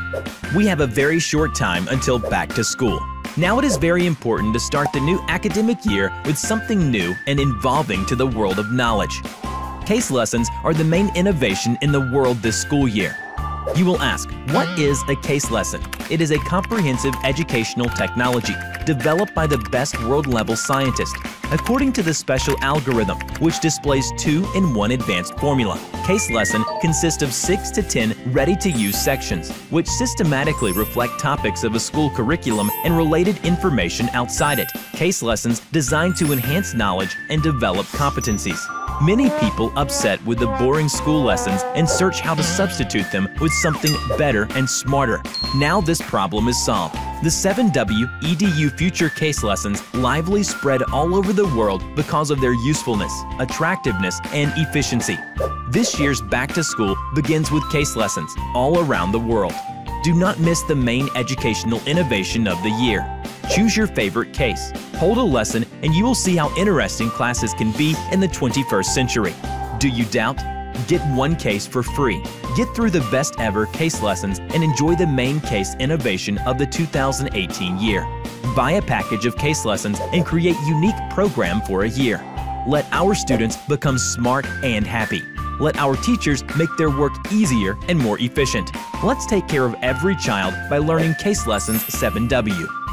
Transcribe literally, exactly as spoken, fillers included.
We have a very short time until back to school. Now it is very important to start the new academic year with something new and involving to the world of knowledge. Case lessons are the main innovation in the world this school year. You will ask, what is a case lesson? It is a comprehensive educational technology developed by the best world-level scientists according to the special algorithm, which displays two in one advanced formula. Case lesson consists of six to ten ready-to-use sections, which systematically reflect topics of a school curriculum and related information outside it. Case lessons designed to enhance knowledge and develop competencies. Many people upset with the boring school lessons and search how to substitute them with something better and smarter. Now this problem is solved. The seven W E D U Future Case Lessons lively spread all over the world because of their usefulness, attractiveness, and efficiency. This year's Back to School begins with case lessons all around the world. Do not miss the main educational innovation of the year. Choose your favorite case. Hold a lesson and you will see how interesting classes can be in the twenty-first century. Do you doubt? Get one case for free. Get through the best ever case lessons and enjoy the main case innovation of the two thousand eighteen year. Buy a package of case lessons and create unique program for a year. Let our students become smart and happy. Let our teachers make their work easier and more efficient. Let's take care of every child by learning Case Lessons seven W.